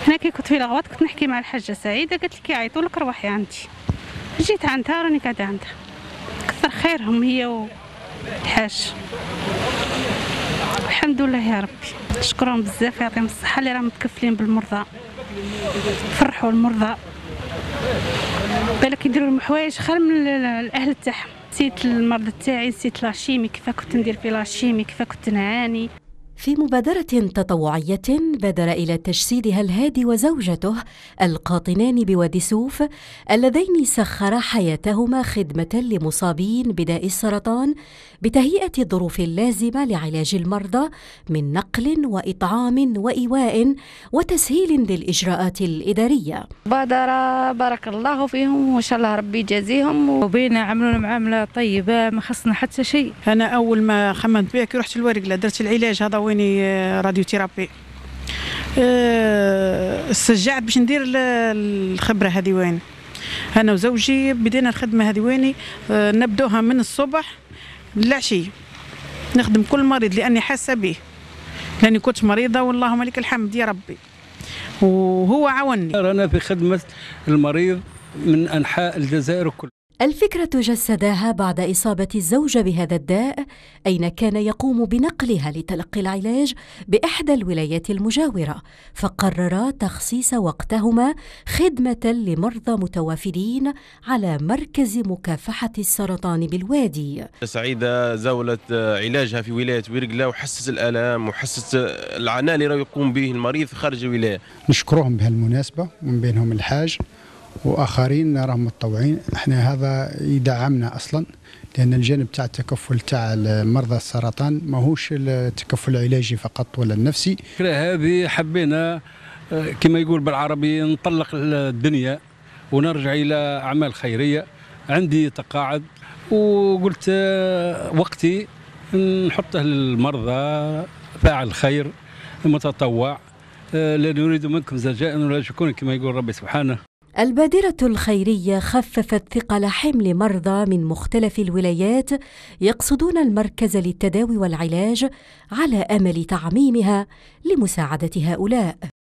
هنا كي كنت في الغوات كنت نحكي مع الحاجه سعيده، قالت لي كيعيطوا لك روحي عندي. جيت عندها راني قاعده عندها، كثر خيرهم هي والحاج. الحمد لله يا ربي، نشكرهم بزاف يعطيهم الصحه اللي راهم متكفلين بالمرضى، فرحوا المرضى. بالك يديروا لهم حوايج خير من الاهل تاعهم. نسيت المرض تاعي، نسيت لاشيمي، كيف كنت ندير في لاشيمي، كيف كنت نعاني. في مبادرة تطوعية بادر إلى تجسيدها الهادي وزوجته القاطنان بوادي سوف اللذين سخرا حياتهما خدمة لمصابين بداء السرطان بتهيئة الظروف اللازمة لعلاج المرضى من نقل وإطعام وإيواء وتسهيل للإجراءات الإدارية. مبادرة بارك الله فيهم وإن شاء الله ربي يجازيهم، وبينا عملوا معاملة طيبة ما خصنا حتى شيء. أنا أول ما خممت بها كي رحت الورقلة درت العلاج هذا ويني راديو ثيرابي، سجعت باش ندير الخبرة هذه وين. أنا وزوجي بدينا الخدمة هذه ويني، نبدوها من الصبح للعشي، نخدم كل مريض لأني حاسة به، لأني كنت مريضة واللهم لك الحمد يا ربي، وهو عاوني. أنا في خدمة المريض من أنحاء الجزائر كلها. الفكرة جسداها بعد إصابة الزوج بهذا الداء، أين كان يقوم بنقلها لتلقي العلاج بإحدى الولايات المجاورة، فقررا تخصيص وقتهما خدمة لمرضى متوافدين على مركز مكافحة السرطان بالوادي. سعيدة زاولت علاجها في ولاية ورقلة وحست الآلام وحست العناء اللي راه يقوم به المريض خارج الولاية. نشكرهم بهالمناسبة، ومن بينهم الحاج واخرين راهم متطوعين. احنا هذا يدعمنا اصلا، لان الجانب تاع التكفل تاع مرضى السرطان ماهوش التكفل العلاجي فقط ولا النفسي. الفكرة هذه حبينا كما يقول بالعربي نطلق الدنيا ونرجع الى اعمال خيريه. عندي تقاعد وقلت وقتي نحطه للمرضى، فاعل خير متطوع، لا نريد منكم جزاء ولا شكورا كما يقول ربي سبحانه. البادرة الخيرية خففت ثقل حمل مرضى من مختلف الولايات يقصدون المركز للتداوي والعلاج على أمل تعميمها لمساعدة هؤلاء.